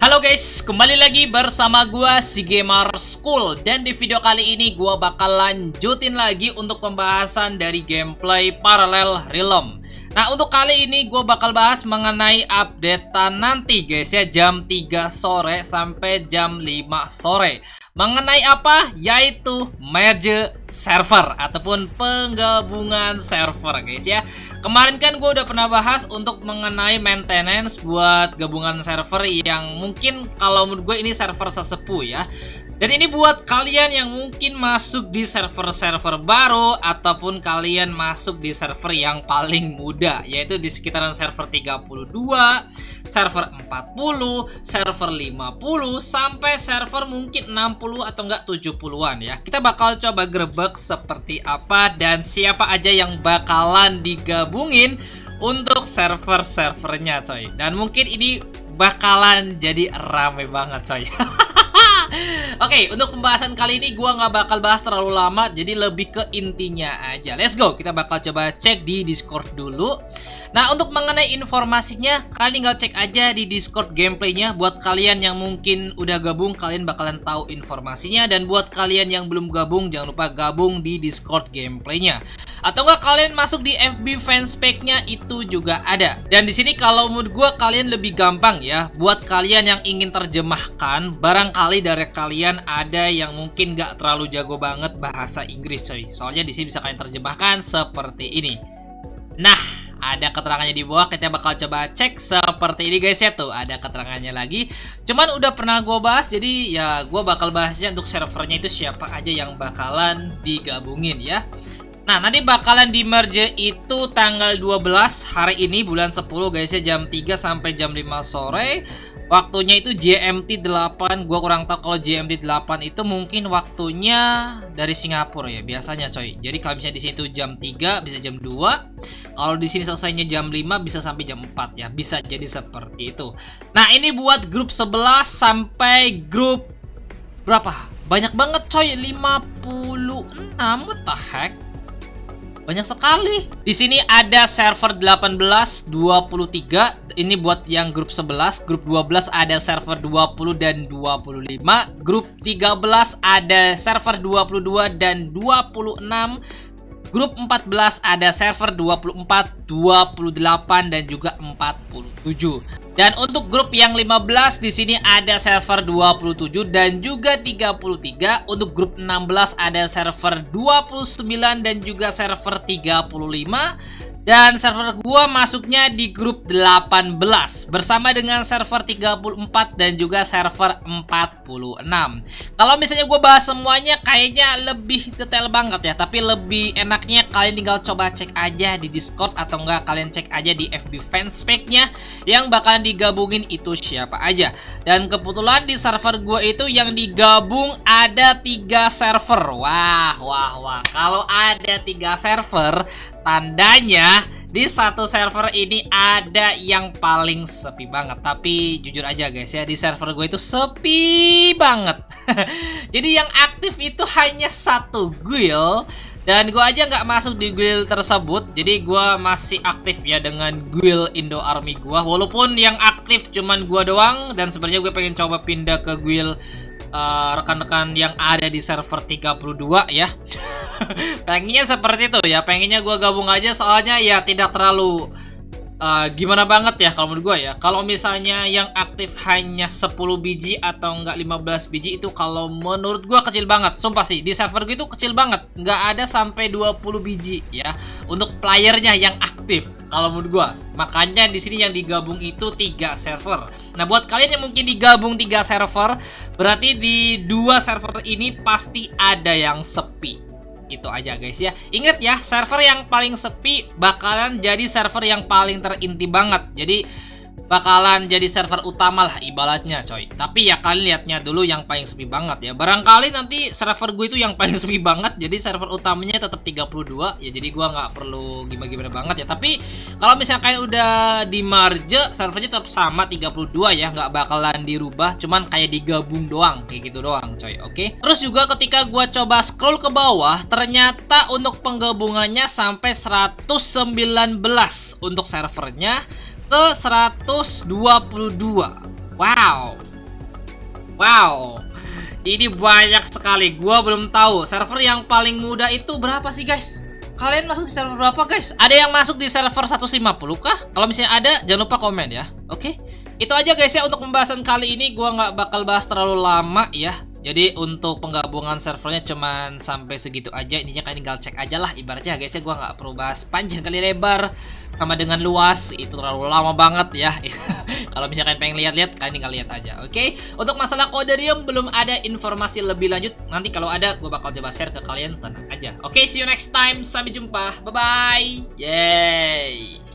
Halo guys, kembali lagi bersama gua si Gamer School. Dan di video kali ini gua bakal lanjutin lagi untuk pembahasan dari gameplay Parallel Realm. Nah, untuk kali ini gua bakal bahas mengenai updatean nanti guys ya, jam 3 sore sampai jam 5 sore. Mengenai apa? Yaitu merge server ataupun penggabungan server guys ya. Kemarin kan gue udah pernah bahas untuk mengenai maintenance buat gabungan server yang mungkin kalau menurut gue ini server sesepuh ya. Dan ini buat kalian yang mungkin masuk di server-server baru ataupun kalian masuk di server yang paling muda, yaitu di sekitaran server 32, server 40, server 50, sampai server mungkin 60 atau enggak 70-an ya. Kita bakal coba grebek seperti apa dan siapa aja yang bakalan digabungin untuk server-servernya coy. Dan mungkin ini bakalan jadi rame banget coy. Oke, untuk pembahasan kali ini gua nggak bakal bahas terlalu lama, jadi lebih ke intinya aja. Let's go, kita bakal coba cek di Discord dulu. Nah, untuk mengenai informasinya, kalian tinggal cek aja di Discord gameplaynya. Buat kalian yang mungkin udah gabung, kalian bakalan tahu informasinya. Dan buat kalian yang belum gabung, jangan lupa gabung di Discord gameplaynya. Atau enggak kalian masuk di FB fanspage-nya, itu juga ada. Dan di sini kalau menurut gua kalian lebih gampang ya. Buat kalian yang ingin terjemahkan, barangkali dari kalian ada yang mungkin nggak terlalu jago banget bahasa Inggris coy. Soalnya di sini bisa kalian terjemahkan seperti ini. Nah, ada keterangannya di bawah, kita bakal coba cek seperti ini guys ya. Tuh ada keterangannya lagi. Cuman udah pernah gue bahas, jadi ya gue bakal bahasnya untuk servernya itu siapa aja yang bakalan digabungin ya. Nah, nanti bakalan di merge itu tanggal 12 hari ini bulan 10 guys ya, jam 3 sampai jam 5 sore. Waktunya itu GMT 8. Gua kurang tahu kalau GMT 8 itu mungkin waktunya dari Singapura ya biasanya coy. Jadi kalau misalnya di sini tuh jam 3 bisa jam 2. Kalau di sini selesainya jam 5 bisa sampai jam 4 ya. Bisa jadi seperti itu. Nah, ini buat grup 11 sampai grup berapa? Banyak banget coy, 56. What the heck? Banyak sekali. Di sini ada server 18, 23. Ini buat yang grup 11. Grup 12 ada server 20 dan 25. Grup 13 ada server 22 dan 26. Grup 14 ada server 24, 28 dan juga 47. Dan untuk grup yang 15 di sini ada server 27 dan juga 33. Untuk grup 16 ada server 29 dan juga server 35. Dan server gua masuknya di grup 18 bersama dengan server 34 dan juga server 46. Kalau misalnya gua bahas semuanya kayaknya lebih detail banget ya, tapi lebih enaknya kalian tinggal coba cek aja di Discord atau enggak kalian cek aja di FB fanspage-nya yang bakalan digabungin itu siapa aja. Dan kebetulan di server gua itu yang digabung ada 3 server. Wah. Kalau ada 3 server, tandanya di satu server ini ada yang paling sepi banget. Tapi jujur aja guys ya, di server gue itu sepi banget. Jadi yang aktif itu hanya 1 guild. Dan gue aja nggak masuk di guild tersebut. Jadi gue masih aktif ya dengan guild Indo Army gue. Walaupun yang aktif cuman gue doang. Dan sebenarnya gue pengen coba pindah ke guild rekan-rekan yang ada di server 32 ya. Pengennya seperti itu ya, pengennya gue gabung aja soalnya ya tidak terlalu gimana banget ya kalau menurut gue ya. Kalau misalnya yang aktif hanya 10 biji atau enggak 15 biji itu kalau menurut gue kecil banget. Sumpah sih, di server gue itu kecil banget, nggak ada sampai 20 biji ya untuk playernya yang aktif kalau menurut gue. Makanya di sini yang digabung itu 3 server. Nah, buat kalian yang mungkin digabung 3 server, berarti di 2 server ini pasti ada yang sepi. Itu aja guys ya. Ingat ya, server yang paling sepi bakalan jadi server yang paling terinti banget. Jadi bakalan jadi server utama lah ibaratnya coy. Tapi ya kalian lihatnya dulu yang paling sepi banget ya. Barangkali nanti server gue itu yang paling sepi banget, jadi server utamanya tetap 32 ya. Jadi gue nggak perlu gimana-gimana banget ya. Tapi kalau misalnya kalian udah di merge, servernya tetap sama 32 ya, nggak bakalan dirubah, cuman kayak digabung doang kayak gitu doang coy. Oke. Terus juga ketika gue coba scroll ke bawah, ternyata untuk penggabungannya sampai 119 untuk servernya ke 122. Wow, Wow, ini banyak sekali. Gua belum tahu server yang paling mudah itu berapa sih guys. Kalian masuk di server berapa guys? Ada yang masuk di server 150 kah? Kalau misalnya ada, jangan lupa komen ya. Oke, itu aja guys ya untuk pembahasan kali ini. Gua nggak bakal bahas terlalu lama ya. Jadi untuk penggabungan servernya cuman sampai segitu aja. Intinya kalian tinggal cek aja lah ibaratnya guys ya. Gua nggak perlu bahas panjang kali lebar sama dengan luas, itu terlalu lama banget ya. Kalau misalkan pengen lihat-lihat, kalian tinggal lihat aja. Oke, untuk masalah Coderium belum ada informasi lebih lanjut. Nanti kalau ada, gue bakal coba share ke kalian, tenang aja. Oke, see you next time. Sampai jumpa. Bye bye. Yeay.